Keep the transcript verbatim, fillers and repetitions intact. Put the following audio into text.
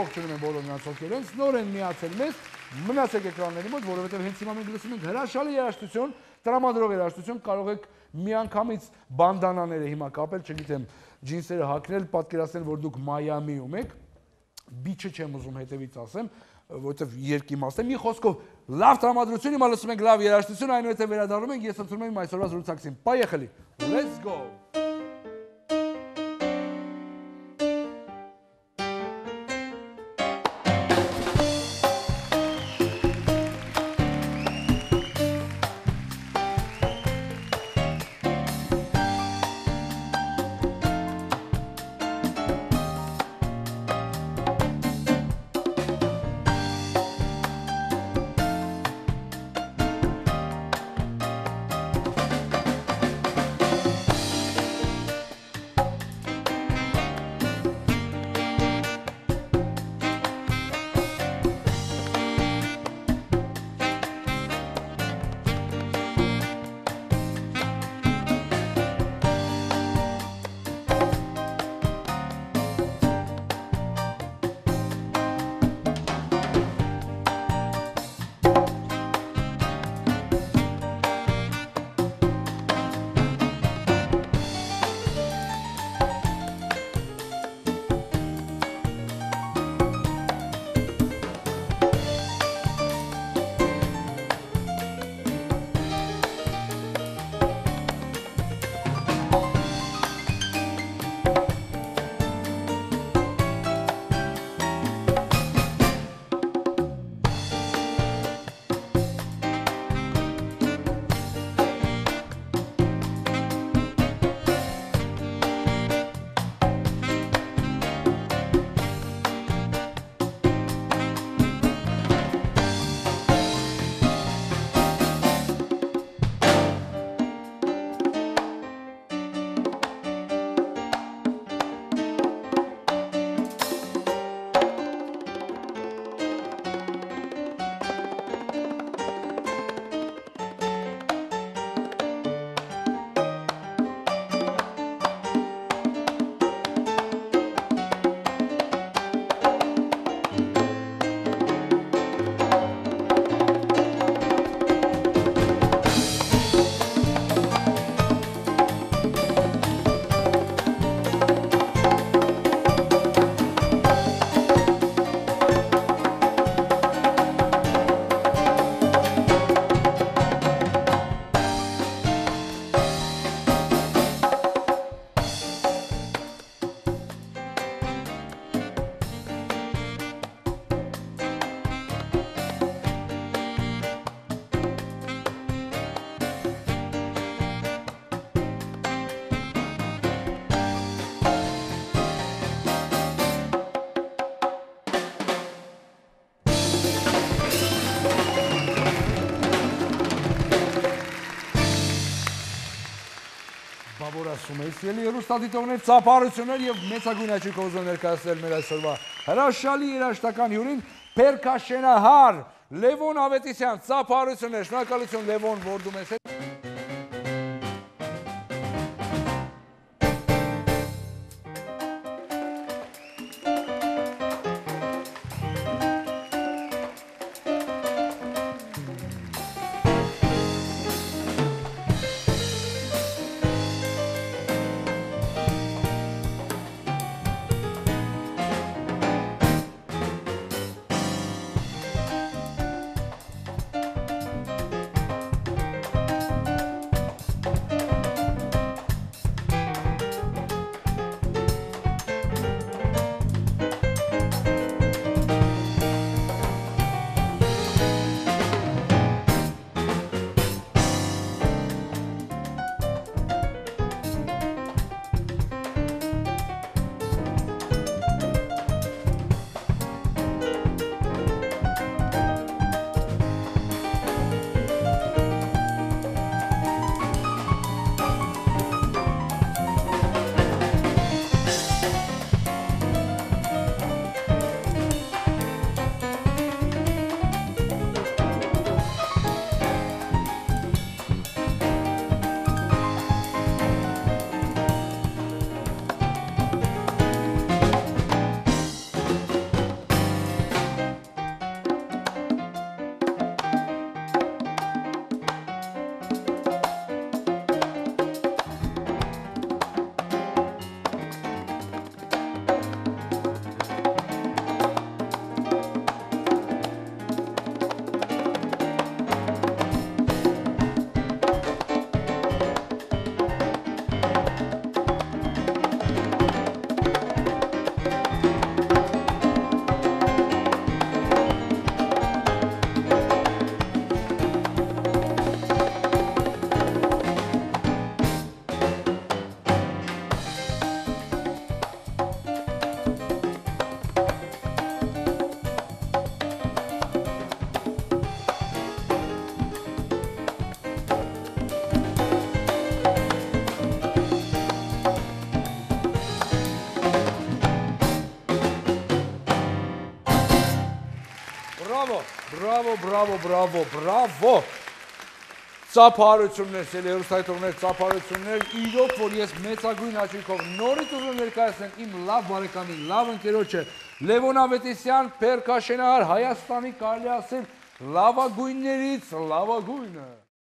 ողջունում եմ բոլոր նրանց, ովքեր են նոր են միացել մեզ, մնացեք էկրանների մոտ, որովհետև հենց հիմա մենք լսում ենք հրաշալի երաժշտություն, տրամադրող երաժշտություն, կարող եք միանգամից բանդանաները հիմա կապել, չգիտեմ, ջինսերը հագնել, պատկերացնել, որ դուք Մայամիում եք, բիչը չեմ ուզում հետևից ասեմ, որովհետև երկիմաստ է, մի խոսքով լավ տրամադրություն, հիմա լսում ենք լավ երաժշտություն, այնուհետև վերադառնում ենք, ես ընդունում եմ այսօրվա զրուցակցին, պայեխելի, let's go! Սիրելի հեռուստադիտողներ, ծափարություններ եւ մեծագույն աչքով ուզում ներկայացնել մեր այսօրվա հրաշալի երաժշտական հյուրին Percussionահար Levon Avetisyan, ծափարություններ, շնորհակալություն Levon, որ դու մեզ հետ Բրավո, բրավո, բրավո, բրավո։ Ծափարություններ, սելերուսայթողներ, ծափարություններ, իրոք, որ ես մեծագույն աչիկով նորից ուզում ներկայացնեմ իմ լավ բարեկամի, լավ ընկերոջը, Levon Avetisyan, Percussion Հայաստանի կարելի ասել լավագույններից լավագույնը։